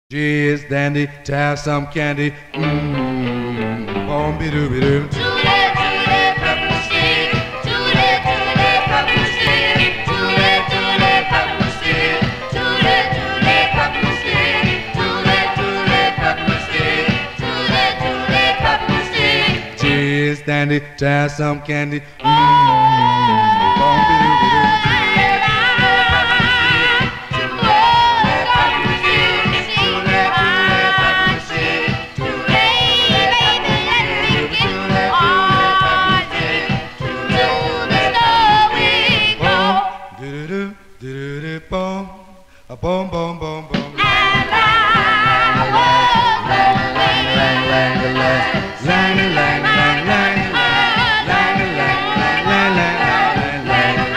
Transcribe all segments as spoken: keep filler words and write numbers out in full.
Cheers, dandy, to have some candy. Mmm, boom-be-doo-be-doo. Toot-it, toot-it, peppermint stick. Toot-it, toot-it, peppermint stick. Toot-it, toot-it, peppermint stick. Toot-it, toot-it, peppermint stick. Toot-it, toot-it, peppermint stick. Toot-it, toot-it, peppermint stick. Cheers, dandy, to have some candy. Mmm, boom-be-doo-be-doo. Boom, a boom, boom, boom, boom. And I was lang, lang, lang, lang, lang, lang, lang, lang, lang, lang, lang, lang,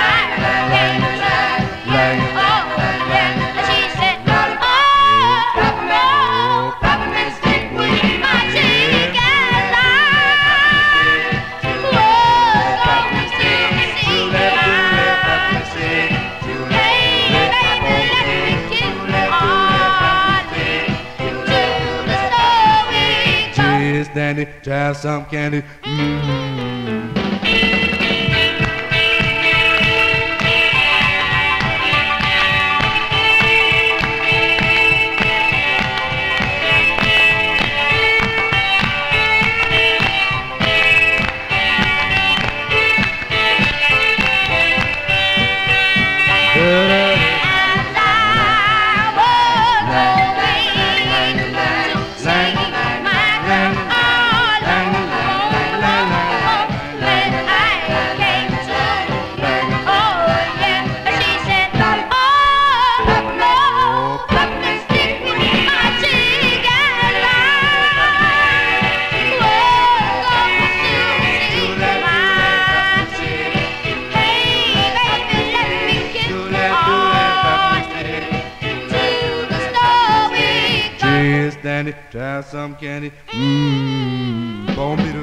lang, lang, and she said, oh, peppermint, peppermint stick with my cheek and I. Oh, peppermint stick, stick, peppermint stick. Cheers, dandy, to have some candy. Mmm. Dandy, to have some candy. Mmm, boom,